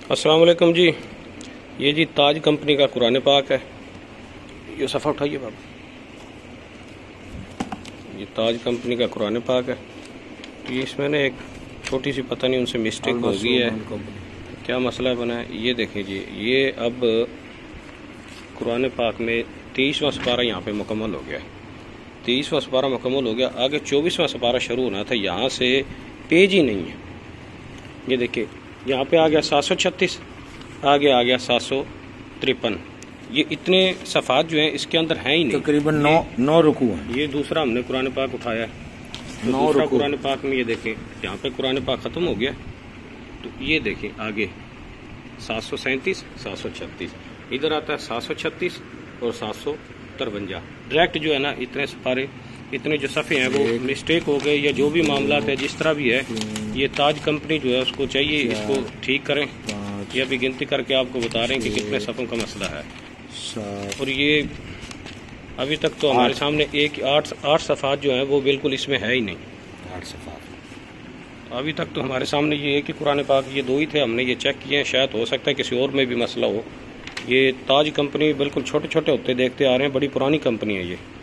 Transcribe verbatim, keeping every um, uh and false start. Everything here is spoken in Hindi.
अस्सलाम वालेकुम जी। ये जी ताज कंपनी का कुरान पाक है। ये सफ़ा उठाइए बाबा। ये ताज कंपनी का कुरान पाक है। तो ये इसमें ना एक छोटी सी पता नहीं उनसे मिस्टेक हो गई है, क्या मसला बना है ये देखें जी। ये अब कुरान पाक में तेईसवां सपारा यहाँ पे मुकम्मल हो गया है। तेईसवां सपारा मुकम्मल हो गया, आगे चौबीसवां सपारा शुरू होना था, यहाँ से पेज ही नहीं है। ये देखिए यहाँ पे आ गया सात सौ छत्तीस, आगे आ गया सात सौ तिरपन। ये इतने सफ़ात जो हैं इसके अंदर हैं ही नहीं। तकरीबन नौ नौ रुकू हैं। ये दूसरा हमने कुरान पाक उठाया है, तो दूसरा कुरान पाक में ये देखें यहाँ पे कुरान पाक ख़त्म हो गया। तो ये देखें आगे सात सौ सैंतीस, सात सौ छत्तीस, इधर आता है सात सौ छत्तीस और सात सौ तिरवंजा। डायरेक्ट जो है ना इतने सपारे, इतने जो सफ़े हैं वो मिस्टेक हो गए या जो भी मामला है जिस तरह भी है, ये ताज कंपनी जो है उसको चाहिए इसको ठीक करें। ये अभी गिनती करके आपको बता रहे हैं कि कितने सफ़ों का मसला है। और ये अभी तक तो हमारे सामने एक आठ आठ सफ़ात जो हैं वो बिल्कुल इसमें है ही नहीं। आठ सफ़ात अभी तक तो हमारे सामने ये एक ही कुरान पाक, ये दो ही थे, हमने ये चेक किए हैं। शायद हो सकता है किसी और में भी मसला हो। ये ताज कंपनी बिल्कुल छोटे छोटे होते देखते आ रहे हैं, बड़ी पुरानी कंपनी है ये।